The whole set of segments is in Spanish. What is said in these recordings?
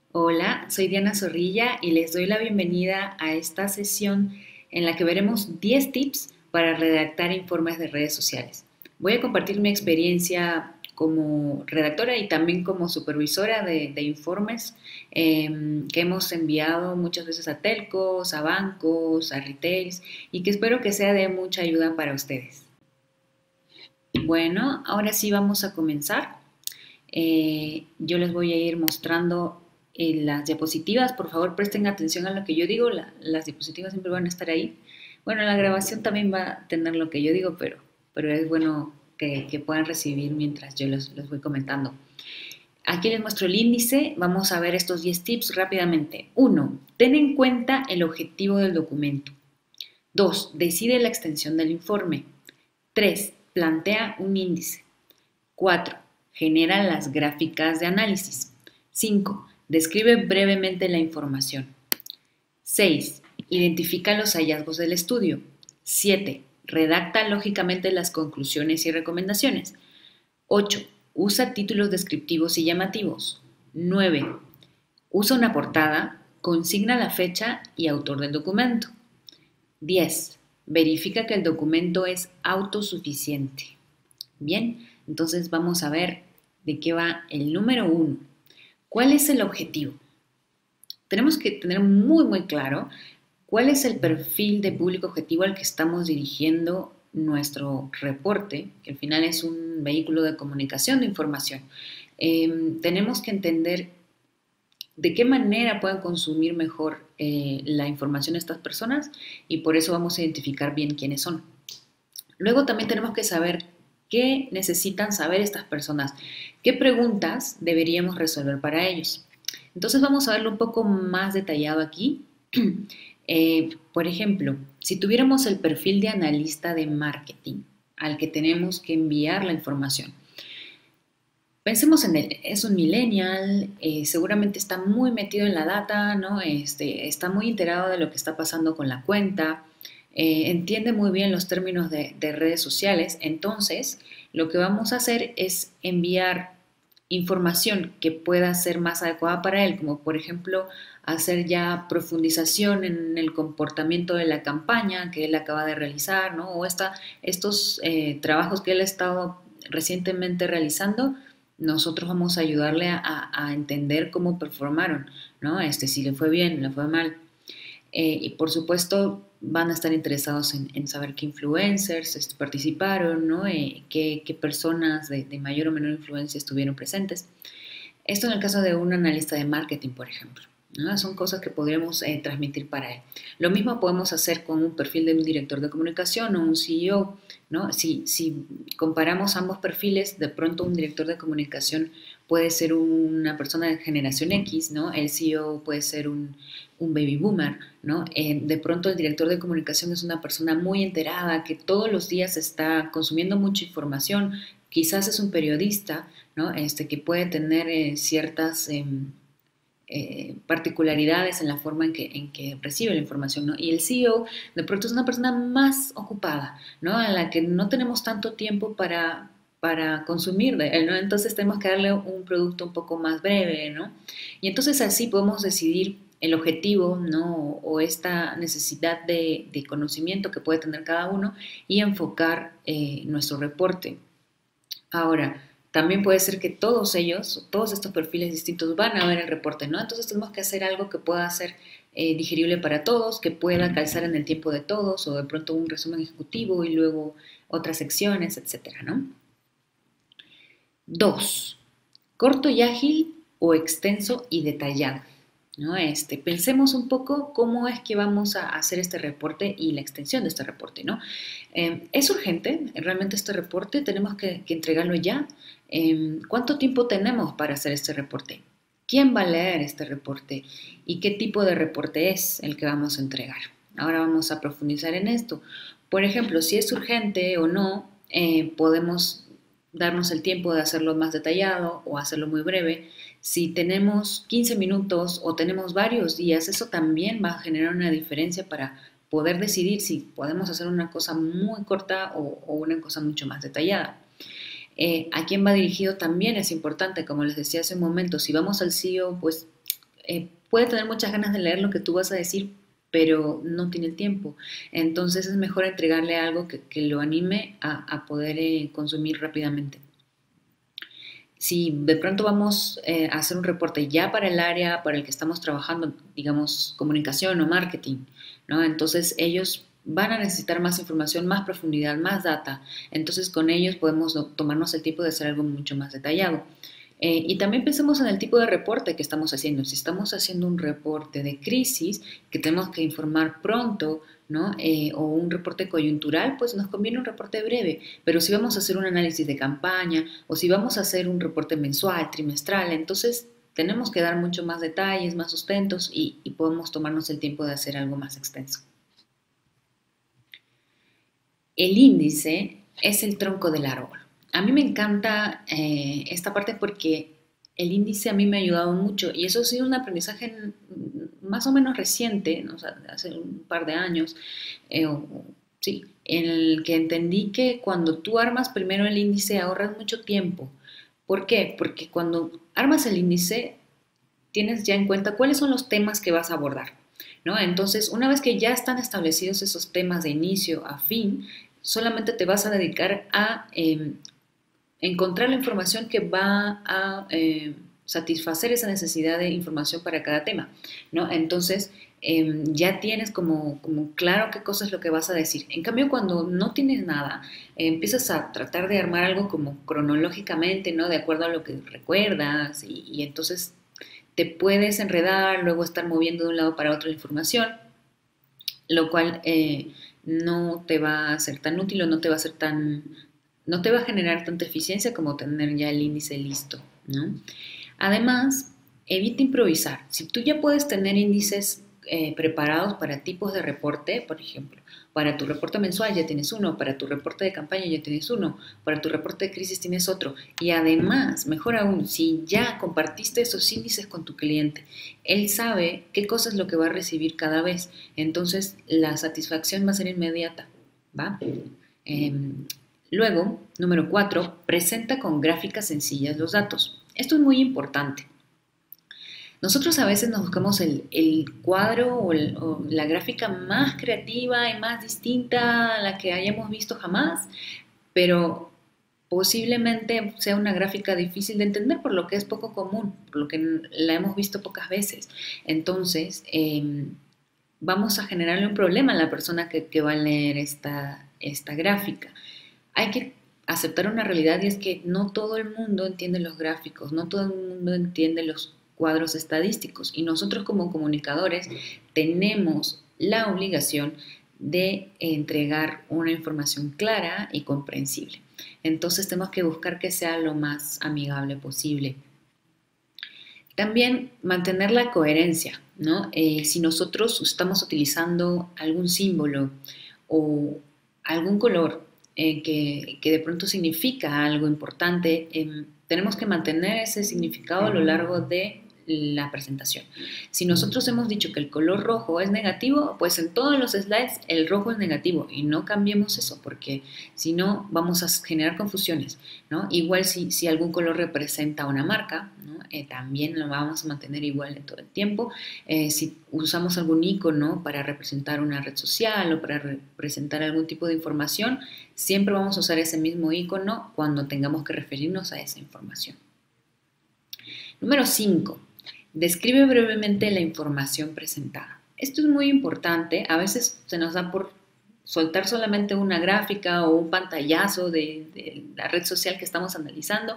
Hola, soy Diana Zorrilla y les doy la bienvenida a esta sesión en la que veremos 10 tips para redactar informes de redes sociales. Voy a compartir mi experiencia como redactora y también como supervisora de informes que hemos enviado muchas veces a telcos, a bancos, a retails y que espero que sea de mucha ayuda para ustedes. Bueno, ahora sí vamos a comenzar. Yo les voy a ir mostrando las diapositivas. Por favor, presten atención a lo que yo digo. Las diapositivas siempre van a estar ahí. Bueno, la grabación también va a tener lo que yo digo, pero es bueno que puedan recibir mientras yo les voy comentando. Aquí les muestro el índice. Vamos a ver estos 10 tips rápidamente. 1. Ten en cuenta el objetivo del documento. 2. Decide la extensión del informe. 3. Plantea un índice. 4. Genera las gráficas de análisis. 5. Describe brevemente la información. 6. Identifica los hallazgos del estudio. 7. Redacta lógicamente las conclusiones y recomendaciones. 8. Usa títulos descriptivos y llamativos. 9. Usa una portada, consigna la fecha y autor del documento. 10. Verifica que el documento es autosuficiente. Bien, entonces vamos a ver de qué va el número 1. ¿Cuál es el objetivo? Tenemos que tener muy claro cuál es el perfil de público objetivo al que estamos dirigiendo nuestro reporte, que al final es un vehículo de comunicación de información. Tenemos que entender de qué manera pueden consumir mejor la información estas personas y por eso vamos a identificar bien quiénes son. Luego también tenemos que saber qué necesitan saber estas personas, qué preguntas deberíamos resolver para ellos. Entonces vamos a verlo un poco más detallado aquí. Por ejemplo, si tuviéramos el perfil de analista de marketing al que tenemos que enviar la información, pensemos en él, es un millennial, seguramente está muy metido en la data, ¿no? Está muy enterado de lo que está pasando con la cuenta, entiende muy bien los términos de redes sociales, entonces lo que vamos a hacer es enviar información que pueda ser más adecuada para él, como por ejemplo hacer ya profundización en el comportamiento de la campaña que él acaba de realizar, ¿no? O estos trabajos que él ha estado recientemente realizando, nosotros vamos a ayudarle a entender cómo performaron, ¿no? Si le fue bien, le fue mal. Y por supuesto van a estar interesados en saber qué influencers participaron, ¿no? Qué personas de mayor o menor influencia estuvieron presentes. Esto en el caso de un analista de marketing, por ejemplo, ¿no? Son cosas que podríamos transmitir para él. Lo mismo podemos hacer con un perfil de un director de comunicación o un CEO, ¿no? Si comparamos ambos perfiles, de pronto un director de comunicación puede ser una persona de generación X, ¿no? El CEO puede ser un baby boomer, ¿no? De pronto el director de comunicación es una persona muy enterada que todos los días está consumiendo mucha información, quizás es un periodista, ¿no? Que puede tener ciertas particularidades en la forma en que recibe la información, ¿no? Y el CEO de pronto es una persona más ocupada, ¿no? A la que no tenemos tanto tiempo para consumir de él, ¿no? Entonces tenemos que darle un producto un poco más breve, ¿no? Y entonces así podemos decidir el objetivo, ¿no? O esta necesidad de conocimiento que puede tener cada uno y enfocar nuestro reporte. Ahora, también puede ser que todos ellos, todos estos perfiles distintos van a ver el reporte, ¿no? Entonces tenemos que hacer algo que pueda ser digerible para todos, que pueda calzar en el tiempo de todos, o de pronto un resumen ejecutivo y luego otras secciones, etcétera, ¿no? 2. Corto y ágil o extenso y detallado. ¿No? Pensemos un poco cómo es que vamos a hacer este reporte y la extensión de este reporte, ¿no? ¿Es urgente realmente este reporte? ¿Tenemos que entregarlo ya? ¿Cuánto tiempo tenemos para hacer este reporte? ¿Quién va a leer este reporte? ¿Y qué tipo de reporte es el que vamos a entregar? Ahora vamos a profundizar en esto. Por ejemplo, si es urgente o no, podemos darnos el tiempo de hacerlo más detallado o hacerlo muy breve. Si tenemos 15 minutos o tenemos varios días, eso también va a generar una diferencia para poder decidir si podemos hacer una cosa muy corta o una cosa mucho más detallada. A quién va dirigido también es importante, como les decía hace un momento, si vamos al CEO, pues puede tener muchas ganas de leer lo que tú vas a decir, pero no tiene el tiempo. Entonces es mejor entregarle algo que lo anime a poder consumir rápidamente. Si de pronto vamos a hacer un reporte ya para el área para el que estamos trabajando, digamos comunicación o marketing, ¿no? Entonces ellos van a necesitar más información, más profundidad, más data. Entonces con ellos podemos tomarnos el tiempo de hacer algo mucho más detallado. Y también pensemos en el tipo de reporte que estamos haciendo. Si estamos haciendo un reporte de crisis que tenemos que informar pronto, ¿no? O un reporte coyuntural, pues nos conviene un reporte breve. Pero si vamos a hacer un análisis de campaña o si vamos a hacer un reporte mensual, trimestral, entonces tenemos que dar mucho más detalles, más sustentos y podemos tomarnos el tiempo de hacer algo más extenso. El índice es el tronco del árbol. A mí me encanta esta parte porque el índice a mí me ha ayudado mucho y eso ha sido un aprendizaje más o menos reciente, ¿no? O sea, hace un par de años, sí, en el que entendí que cuando tú armas primero el índice ahorras mucho tiempo. ¿Por qué? Porque cuando armas el índice tienes ya en cuenta cuáles son los temas que vas a abordar, ¿no? Entonces, una vez que ya están establecidos esos temas de inicio a fin, solamente te vas a dedicar a encontrar la información que va a satisfacer esa necesidad de información para cada tema, ¿no? Entonces, ya tienes como claro qué cosa es lo que vas a decir. En cambio, cuando no tienes nada, empiezas a tratar de armar algo como cronológicamente, ¿no? De acuerdo a lo que recuerdas y entonces te puedes enredar, luego estar moviendo de un lado para otro la información, lo cual no te va a ser tan útil o no te va a ser tan, no te va a generar tanta eficiencia como tener ya el índice listo, ¿no? Además, evita improvisar. Si tú ya puedes tener índices preparados para tipos de reporte, por ejemplo, para tu reporte mensual ya tienes uno, para tu reporte de campaña ya tienes uno, para tu reporte de crisis tienes otro. Y además, mejor aún, si ya compartiste esos índices con tu cliente, él sabe qué cosa es lo que va a recibir cada vez. Entonces, la satisfacción va a ser inmediata, ¿va? Eh, Luego, número 4, presenta con gráficas sencillas los datos. Esto es muy importante. Nosotros a veces nos buscamos el cuadro o la gráfica más creativa y más distinta a la que hayamos visto jamás, pero posiblemente sea una gráfica difícil de entender por lo que es poco común, por lo que la hemos visto pocas veces. Entonces, vamos a generarle un problema a la persona que va a leer esta gráfica. Hay que aceptar una realidad y es que no todo el mundo entiende los gráficos, no todo el mundo entiende los cuadros estadísticos y nosotros como comunicadores tenemos la obligación de entregar una información clara y comprensible. Entonces tenemos que buscar que sea lo más amigable posible. También mantener la coherencia, ¿no? Si nosotros estamos utilizando algún símbolo o algún color que de pronto significa algo importante, tenemos que mantener ese significado a lo largo de la presentación. Si nosotros hemos dicho que el color rojo es negativo, pues en todos los slides el rojo es negativo y no cambiemos eso porque si no vamos a generar confusiones, ¿no? Igual si algún color representa una marca, ¿no? También lo vamos a mantener igual en todo el tiempo. Si usamos algún icono para representar una red social o para representar algún tipo de información, siempre vamos a usar ese mismo icono cuando tengamos que referirnos a esa información. Número 5. Describe brevemente la información presentada. Esto es muy importante. A veces se nos da por soltar solamente una gráfica o un pantallazo de la red social que estamos analizando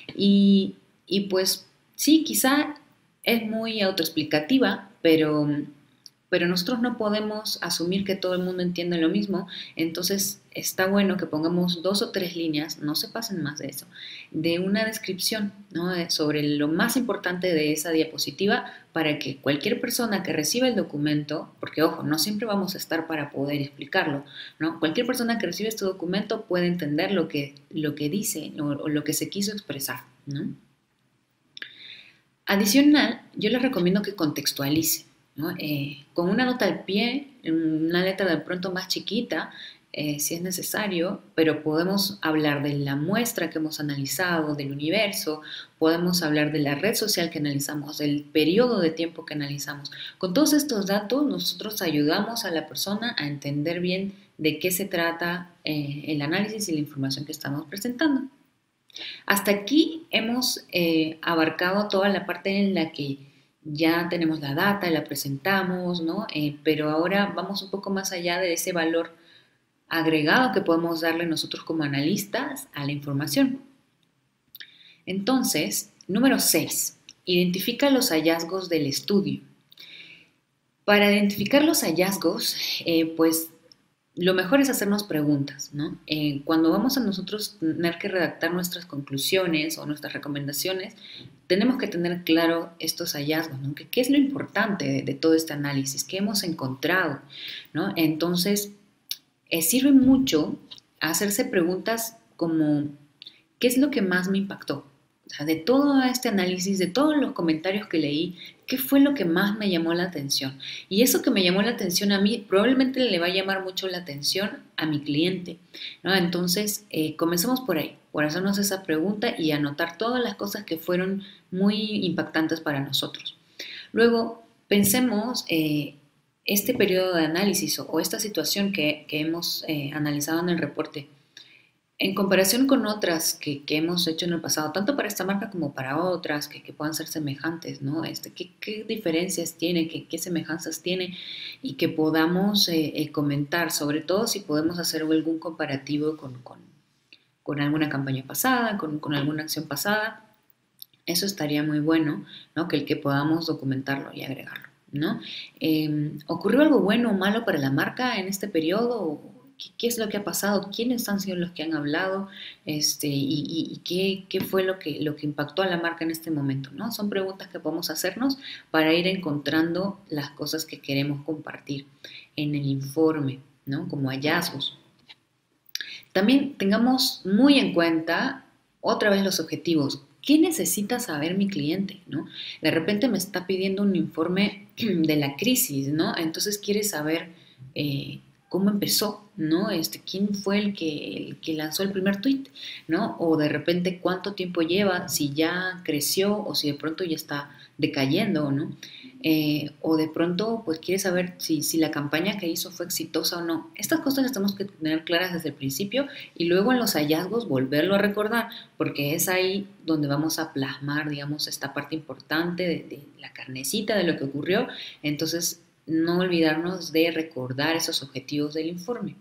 y pues sí, quizá es muy autoexplicativa, pero nosotros no podemos asumir que todo el mundo entiende lo mismo, entonces está bueno que pongamos 2 o 3 líneas, no se pasen más de eso, de una descripción, ¿no? Sobre lo más importante de esa diapositiva para que cualquier persona que reciba el documento, porque ojo, no siempre vamos a estar para poder explicarlo, ¿no? Cualquier persona que reciba este documento puede entender lo que dice o lo que se quiso expresar, ¿no? Adicional, yo les recomiendo que contextualicen, ¿no? Con una nota al pie, una letra de pronto más chiquita, si es necesario, pero podemos hablar de la muestra que hemos analizado, del universo, podemos hablar de la red social que analizamos, del periodo de tiempo que analizamos. Con todos estos datos nosotros ayudamos a la persona a entender bien de qué se trata el análisis y la información que estamos presentando. Hasta aquí hemos abarcado toda la parte en la que ya tenemos la data, la presentamos, ¿no? Pero ahora vamos un poco más allá de ese valor agregado que podemos darle nosotros como analistas a la información. Entonces, número 6, identifica los hallazgos del estudio. Para identificar los hallazgos, pues lo mejor es hacernos preguntas, ¿no? Cuando vamos a nosotros tener que redactar nuestras conclusiones o nuestras recomendaciones, tenemos que tener claro estos hallazgos, ¿no? ¿Qué es lo importante de todo este análisis? ¿Qué hemos encontrado? ¿No? Entonces, sirve mucho hacerse preguntas como, ¿qué es lo que más me impactó? O sea, de todo este análisis, de todos los comentarios que leí, ¿qué fue lo que más me llamó la atención? Y eso que me llamó la atención a mí probablemente le va a llamar mucho la atención a mi cliente, ¿no? Entonces, comencemos por ahí, por hacernos esa pregunta y anotar todas las cosas que fueron muy impactantes para nosotros. Luego, pensemos este periodo de análisis o esta situación que hemos analizado en el reporte en comparación con otras que hemos hecho en el pasado, tanto para esta marca como para otras que puedan ser semejantes, ¿no? ¿Qué diferencias tiene, qué semejanzas tiene y que podamos comentar, sobre todo si podemos hacer algún comparativo con alguna campaña pasada, con alguna acción pasada. Eso estaría muy bueno, ¿no? Que el que podamos documentarlo y agregarlo, ¿no? ¿Ocurrió algo bueno o malo para la marca en este periodo? ¿Qué es lo que ha pasado? ¿Quiénes han sido los que han hablado? Y qué fue lo que impactó a la marca en este momento, ¿no? Son preguntas que podemos hacernos para ir encontrando las cosas que queremos compartir en el informe, ¿no? Como hallazgos. También tengamos muy en cuenta otra vez los objetivos. ¿Qué necesita saber mi cliente? ¿No? De repente me está pidiendo un informe de la crisis, ¿no? Entonces quiere saber cómo empezó, ¿no? ¿Quién fue el que lanzó el primer tweet? ¿No? O de repente cuánto tiempo lleva, si ya creció o si de pronto ya está decayendo, ¿no? O de pronto pues quiere saber si la campaña que hizo fue exitosa o no. Estas cosas las tenemos que tener claras desde el principio y luego en los hallazgos volverlo a recordar, porque es ahí donde vamos a plasmar, digamos, esta parte importante de la carnecita de lo que ocurrió. Entonces, no olvidarnos de recordar esos objetivos del informe.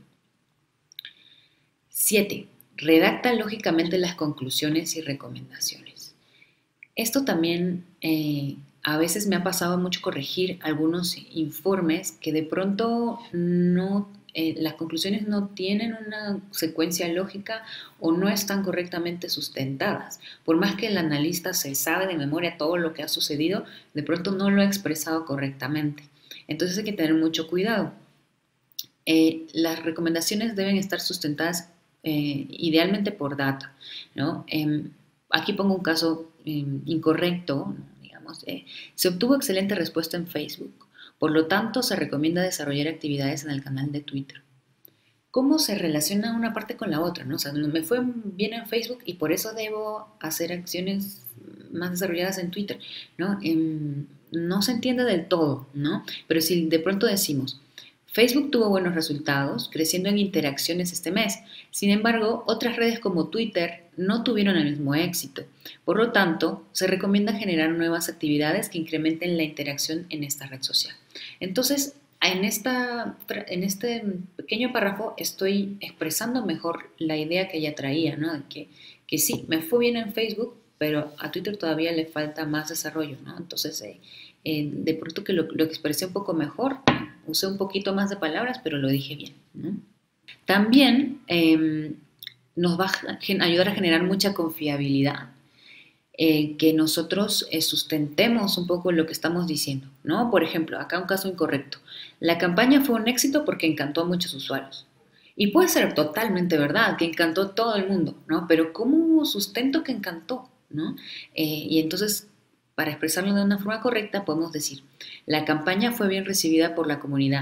7. Redacta lógicamente las conclusiones y recomendaciones. Esto también a veces me ha pasado mucho corregir algunos informes que de pronto no, las conclusiones no tienen una secuencia lógica o no están correctamente sustentadas. Por más que el analista se sabe de memoria todo lo que ha sucedido, de pronto no lo ha expresado correctamente. Entonces hay que tener mucho cuidado. Las recomendaciones deben estar sustentadas idealmente por data, ¿no? Aquí pongo un caso incorrecto, digamos. Se obtuvo excelente respuesta en Facebook, por lo tanto se recomienda desarrollar actividades en el canal de Twitter. ¿Cómo se relaciona una parte con la otra? ¿No? O sea, me fue bien en Facebook y por eso debo hacer acciones más desarrolladas en Twitter, ¿no? No se entiende del todo, ¿no? Pero si de pronto decimos, Facebook tuvo buenos resultados, creciendo en interacciones este mes. Sin embargo, otras redes como Twitter no tuvieron el mismo éxito. Por lo tanto, se recomienda generar nuevas actividades que incrementen la interacción en esta red social. Entonces, en este pequeño párrafo estoy expresando mejor la idea que ella traía, ¿no? De que sí, me fue bien en Facebook, pero a Twitter todavía le falta más desarrollo, ¿no? Entonces, de pronto que lo expresé un poco mejor, usé un poquito más de palabras, pero lo dije bien, ¿no? También nos va a ayudar a generar mucha confiabilidad, que nosotros sustentemos un poco lo que estamos diciendo, ¿no? Por ejemplo, acá un caso incorrecto. La campaña fue un éxito porque encantó a muchos usuarios. Y puede ser totalmente verdad, que encantó a todo el mundo, ¿no? Pero ¿cómo sustento que encantó, ¿no? Y entonces, para expresarlo de una forma correcta, podemos decir, la campaña fue bien recibida por la comunidad,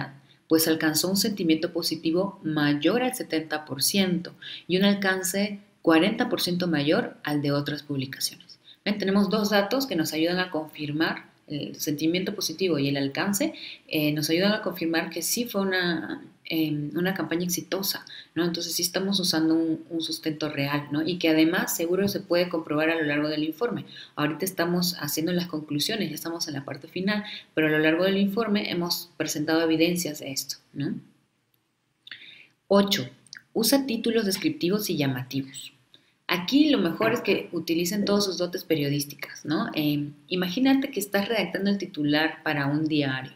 pues alcanzó un sentimiento positivo mayor al 70% y un alcance 40% mayor al de otras publicaciones. ¿Ven? Tenemos dos datos que nos ayudan a confirmar el sentimiento positivo y el alcance, nos ayudan a confirmar que sí fue una campaña exitosa, ¿no? Entonces sí estamos usando un sustento real, ¿no? Y que además seguro se puede comprobar a lo largo del informe. Ahorita estamos haciendo las conclusiones, ya estamos en la parte final, pero a lo largo del informe hemos presentado evidencias de esto, ¿no? 8. Usa títulos descriptivos y llamativos. Aquí lo mejor es que utilicen todos sus dotes periodísticas, ¿no? Imagínate que estás redactando el titular para un diario.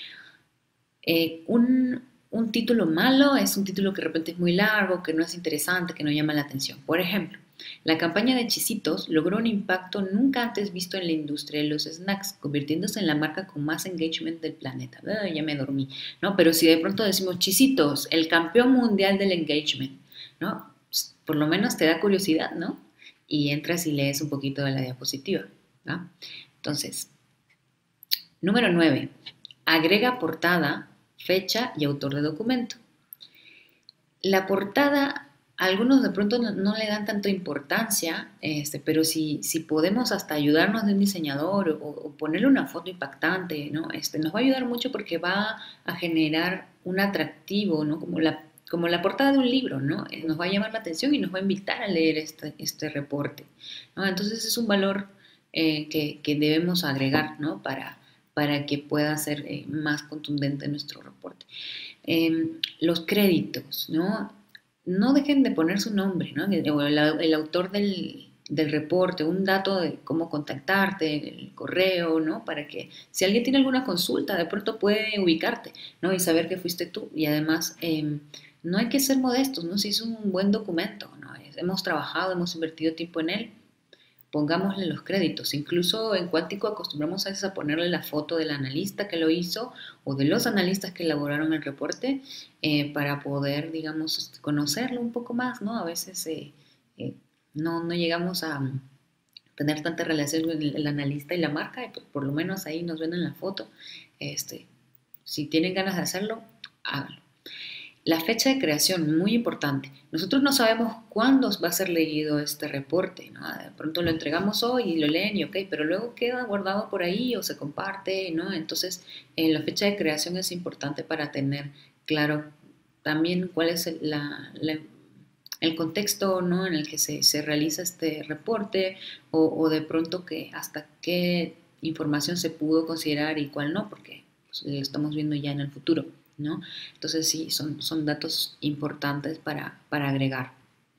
Un título malo es un título que de repente es muy largo, que no es interesante, que no llama la atención. Por ejemplo, la campaña de Chisitos logró un impacto nunca antes visto en la industria de los snacks, convirtiéndose en la marca con más engagement del planeta. Ya me dormí, ¿no? Pero si de pronto decimos Chisitos, el campeón mundial del engagement, ¿no? Por lo menos te da curiosidad, ¿no? Y entras y lees un poquito de la diapositiva, ¿no? Entonces, número 9. Agrega portada, fecha y autor de documento. La portada, algunos de pronto no le dan tanta importancia, pero si podemos hasta ayudarnos de un diseñador o ponerle una foto impactante, ¿no? Nos va a ayudar mucho porque va a generar un atractivo, ¿no? Como la portada de un libro, ¿no? Nos va a llamar la atención y nos va a invitar a leer este reporte, ¿no? Entonces es un valor que debemos agregar, ¿no? Para que pueda ser más contundente nuestro reporte. Los créditos, ¿no? No dejen de poner su nombre, ¿no? El autor del reporte, un dato de cómo contactarte, el correo, ¿no? Para que si alguien tiene alguna consulta, de pronto puede ubicarte, ¿no? Y saber que fuiste tú. Y además, no hay que ser modestos, ¿no? Si es un buen documento, ¿no? Hemos trabajado, hemos invertido tiempo en él, pongámosle los créditos. Incluso en Cuántico acostumbramos a veces a ponerle la foto del analista que lo hizo o de los analistas que elaboraron el reporte para poder, digamos, conocerlo un poco más, ¿no? A veces no llegamos a tener tanta relación con el analista y la marca, y por lo menos ahí nos ven en la foto. Si tienen ganas de hacerlo, háganlo. La fecha de creación, muy importante. Nosotros no sabemos cuándo va a ser leído este reporte, ¿no? De pronto lo entregamos hoy y lo leen y ok, pero luego queda guardado por ahí o se comparte, ¿no? Entonces, la fecha de creación es importante para tener claro también cuál es el contexto, ¿no? En el que se realiza este reporte o de pronto que hasta qué información se pudo considerar y cuál no, porque pues, lo estamos viendo ya en el futuro, ¿no? Entonces sí, son datos importantes para agregar.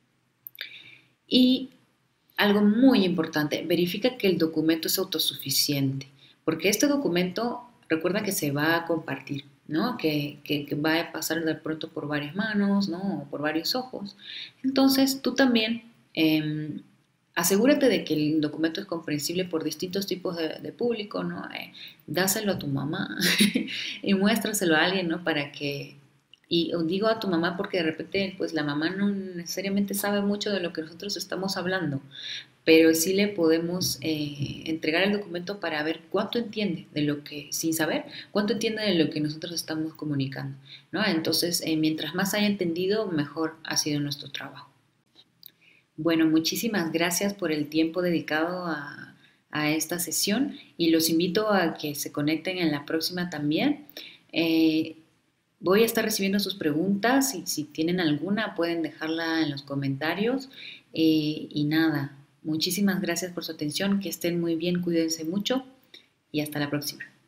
Y algo muy importante, verifica que el documento es autosuficiente, porque este documento, recuerda que se va a compartir, ¿no? Que va a pasar de pronto por varias manos, ¿no? O por varios ojos. Entonces, tú también asegúrate de que el documento es comprensible por distintos tipos de público, ¿no? Dáselo a tu mamá y muéstraselo a alguien, ¿no? Para que, y os digo a tu mamá porque de repente, pues la mamá no necesariamente sabe mucho de lo que nosotros estamos hablando, pero sí le podemos entregar el documento para ver cuánto entiende de lo que, sin saber, cuánto entiende de lo que nosotros estamos comunicando, ¿no? Entonces, mientras más haya entendido, mejor ha sido nuestro trabajo. Bueno, muchísimas gracias por el tiempo dedicado a esta sesión y los invito a que se conecten en la próxima también. Eh, Voy a estar recibiendo sus preguntas y si tienen alguna pueden dejarla en los comentarios. Y nada, muchísimas gracias por su atención, que estén muy bien, cuídense mucho y hasta la próxima.